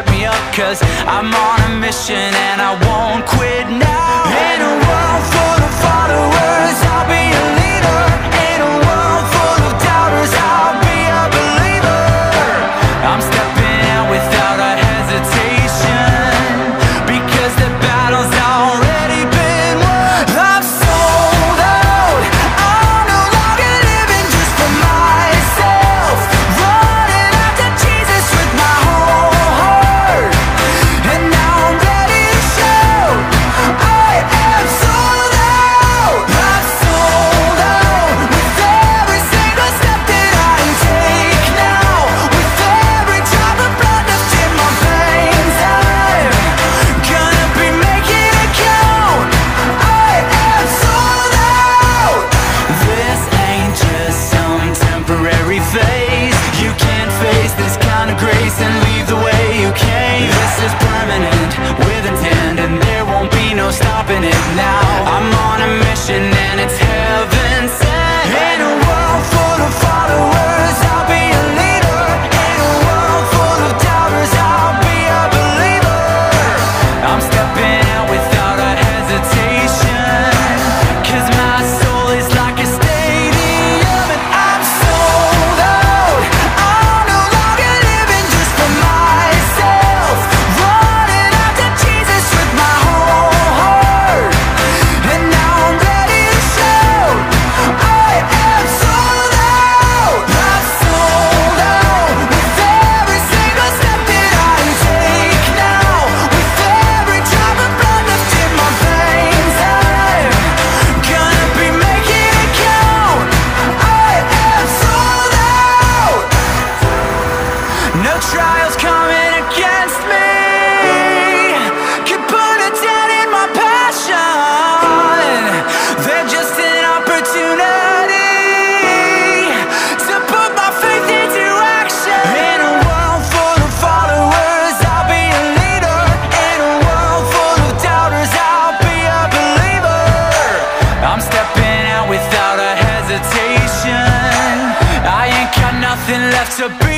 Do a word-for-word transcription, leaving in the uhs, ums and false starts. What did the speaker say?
shut me up, 'cause I'm on a mission and I won't quit now. In a world full of followers, I'll be a leader. In a world full of doubters, I'll be a believer. I'm stepping out without a hesitation, because the battle's already been won. I'm sold out, I'm no longer living just for myself, running after Jesus with my whole heart. And now I'm ready to show I am sold out. I'm sold out with every single step that I take now, with every drop of blood left in my veins. I'm gonna be making it count. I am sold out. This ain't just some temporary phase. You can't face this kind of grace and leave the way you came. This is permanent, with intent, and there won't be no stopping it now. I'm on a mission and it's heaven sent. In a world full of followers, I'll be a leader. In a world full of doubters, I'll be a believer. I'm stepping out without a hesitation, 'cause my soul is like a stadium and I'm sold out. I'm no longer living just for myself, running after Jesus with my whole heart. And now I'm ready to show I am sold out. I'm sold out with every single step that I take now, with every drop of blood left in my veins. I'm gonna be making it count. I am sold out. No trials coming against me could put a dent in my passion. They're just an opportunity to put my faith into action. In a world full of followers, I'll be a leader. In a world full of doubters, I'll be a believer. I'm stepping out without a hesitation. I ain't got nothing left to be